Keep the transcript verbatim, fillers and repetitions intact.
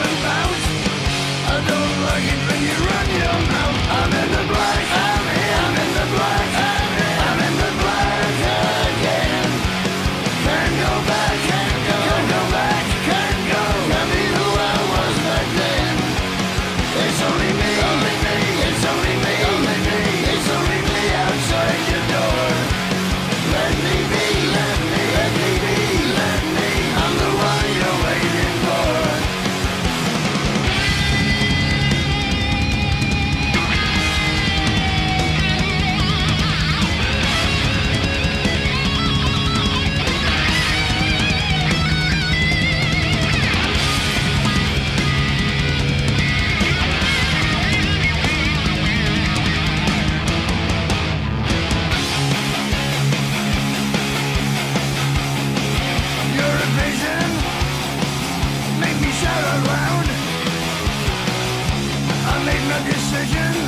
and bounce. I don't like it when you run your mouth. I'm in the black, I'm here, I'm in the black, I'm here, I'm in the black again. Can't go back, can't go, can't go back, can't go. Can't be who I was back then. It's only me, only me, it's only me, only me, it's only me outside your door. Let me be, let me, let me be, let me. I'm the one you're waiting for. You're a vision, make me shout out loud. I made my decision.